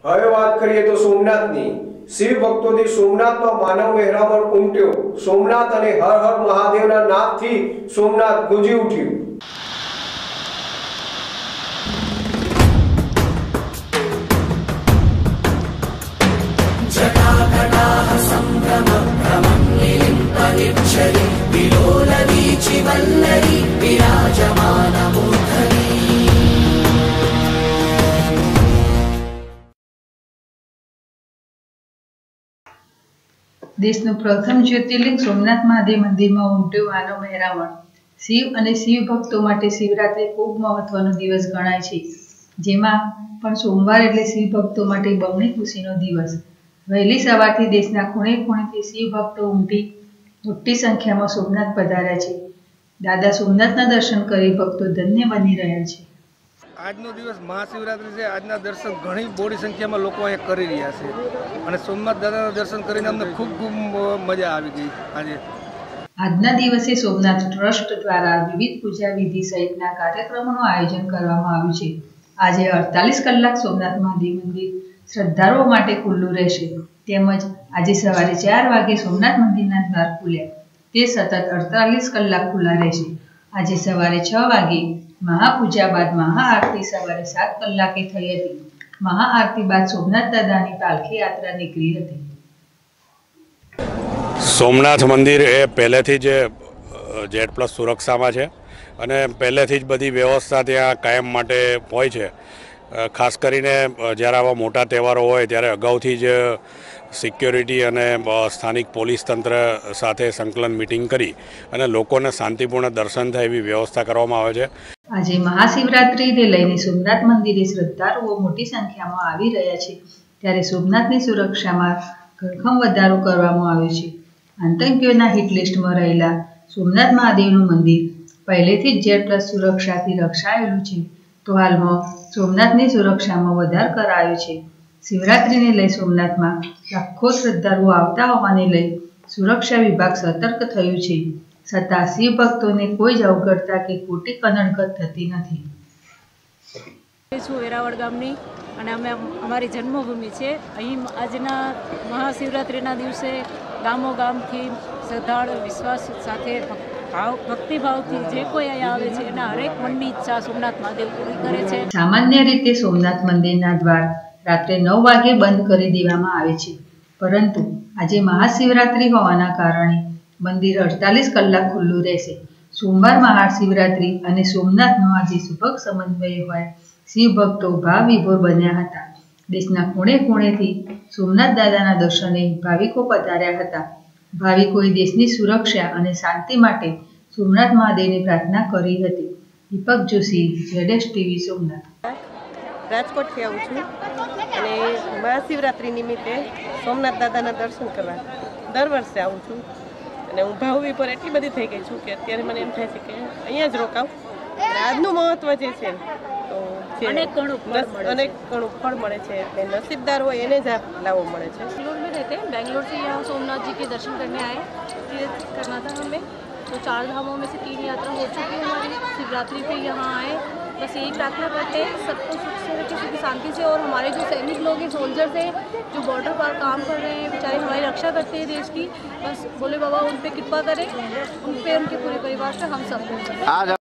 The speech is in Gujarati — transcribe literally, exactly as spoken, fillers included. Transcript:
હવે વાત કરીએ તો સોમનાથની શિવ ભક્તોથી સોમનાથમાં માનવ મહેરામણ ઉમટ્યો। સોમનાથ અને હર હર મહાદેવના નાદથી સોમનાથ ગુંજી ઉઠ્યું। देशનું પ્રથમ જ્યોતિર્લિંગ સોમનાથ મહાદેવ મંદિરમાં ઉમટ્યું માનવ મહેરામણ। શિવ અને શિવ ભક્તો માટે શિવરાત્રી ખૂબ મહત્વનો દિવસ ગણાય છે, જેમાં પણ સોમવાર એટલે શિવ ભક્તો માટે બમણી ખુશીનો દિવસ। વહેલી સવારથી દેશના ખૂણે ખૂણેથી શિવ ભક્તો ઉમટી મોટી સંખ્યામાં સોમનાથ પધાર્યા છે। દાદા સોમનાથના દર્શન કરી ભક્તો ધન્ય બની રહ્યા છે। આજનો દિવસ મહાશિવરાત્રી છે। આજના દર્શન ઘણી બોડી સંખ્યામાં લોકો અહીંયા કરી રહ્યા છે અને સોમનાથ દાદાના દર્શન કરીને અમને ખૂબ ખૂબ મજા આવી ગઈ। આજે આજના દિવસે સોમનાથ ટ્રસ્ટ દ્વારા વિવિધ પૂજા વિધિ સહિતના કાર્યક્રમોનું આયોજન કરવામાં આવ્યું છે। આજે અડતાલીસ કલાક સોમનાથ મહાદેવ મંદિર શ્રદ્ધાળુઓ માટે ખુલ્લું રહેશે, તેમજ આજે સવારે ચાર વાગે સોમનાથ મંદિરના દ્વાર ખુલ્યા, તે સતત અડતાલીસ કલાક ખુલ્લા રહેશે। આજે સવારે છ વાગે મહાપૂજા બાદ મહાઆરતી સવારે સાત કલાકે થઈ હતી। મહાઆરતી બાદ સોમનાથ દાદાની પાલખી યાત્રા નીકળી હતી। સોમનાથ મંદિર એ પહેલેથી જ જેડ પ્લસ સુરક્ષામાં છે અને પહેલેથી જ બધી વ્યવસ્થા ત્યાં કાયમ માટે હોય છે। ખાસ કરીને જ્યારે આવા મોટા તહેવારો હોય ત્યારે અગાઉથી જ સિક્યોરિટી અને સ્થાનિક પોલીસ તંત્ર સાથે સંકલન મિટિંગ કરી અને લોકોને શાંતિપૂર્ણ દર્શન થાય એવી વ્યવસ્થા કરવામાં આવે છે। આજે મહાશિવરાત્રીને લઈને સોમનાથ મંદિરે શ્રદ્ધાળુઓ મોટી સંખ્યામાં આવી રહ્યા છે, ત્યારે સોમનાથની સુરક્ષામાં ધરખમ વધારો કરવામાં આવ્યો છે। આતંકીઓના હિટ લિસ્ટમાં રહેલા સોમનાથ મહાદેવનું મંદિર પહેલેથી જ જેડ પ્લસ સુરક્ષાથી રક્ષાયેલું છે, તો હાલમાં સોમનાથની સુરક્ષામાં વધારો કરાયો છે। શિવરાત્રીને લઈ સોમનાથમાં લાખો શ્રદ્ધાળુઓ આવતા હોવાને લઈ સુરક્ષા વિભાગ સતર્ક થયું છે, છતાં શિવ ભક્તોને કોઈ જ અવગણતા કે ખોટી કનડગત થતી નથી। છું વેરાવળ ગામની અને અમે અમારી જન્મભૂમિ છે। અહીં આજના મહાશિવરાત્રિના દિવસે ગામો ગામથી શ્રદ્ધાળુ વિશ્વાસ સાથે ભાવ ભક્તિભાવથી જે કોઈ અહીંયા આવે છે એના હરેક મનની ઈચ્છા સોમનાથ મહાદેવ પૂરી કરે છે। સામાન્ય રીતે સોમનાથ મંદિરના દ્વાર રાત્રે નવ વાગે બંધ કરી દેવામાં આવે છે, પરંતુ આજે મહાશિવરાત્રિ હોવાના કારણે મંદિર અડતાલીસ કલાક ખુલ્લું રહેશે। સોમવાર મહાશિવરાત્રિ અને સોમનાથનો આજે સુભગ સમન્વય હોય શિવ ભક્તો ભાવ વિભોર બન્યા હતા। દેશના ખૂણે ખૂણેથી સોમનાથ દાદાના દર્શને ભાવિકો પધાર્યા હતા। ભાવિકોએ દેશની સુરક્ષા અને શાંતિ માટે સોમનાથ મહાદેવની પ્રાર્થના કરી હતી। દીપક જોશી, જેડેશ ટીવી, સોમનાથ। રાજકોટથી આવું છું અને મહાશિવરાત્રિ નિમિત્તે સોમનાથ દાદાના દર્શન કરવા દર વર્ષે આવું છું અને હું ભાવ વિભોર એટલી બધી થઈ ગઈ છું કે અત્યારે મને એમ થાય છે કે અહીંયા જ રોકાવ। આજનું મહત્વ જે છે તો અનેક ઘણું અનેક ઘણું ફળ મળે છે, એટલે નસીબદાર હોય એને જ આ લાવો મળે છે। बेंगलोर में रहते हैं, बेंगलोर से यहाँ सोमनाथ जी के दर्शन करने आए। तीर्थ करना था हमें, तो चार धामों में से तीन यात्रा हो चुकी है हमारी। शिवरात्रि पे यहाँ आए, बस यही प्रार्थना करते हैं सबको सुख से रखे, सुख शांति से। और हमारे जो सैनिक लोग हैं, सोल्जर्स हैं, जो बॉर्डर पर काम कर रहे हैं, बेचारे हमारी रक्षा करते हैं देश की, बस बोले बाबा उन पर कृपा करें, उन पर उनके पूरे परिवार से हम सब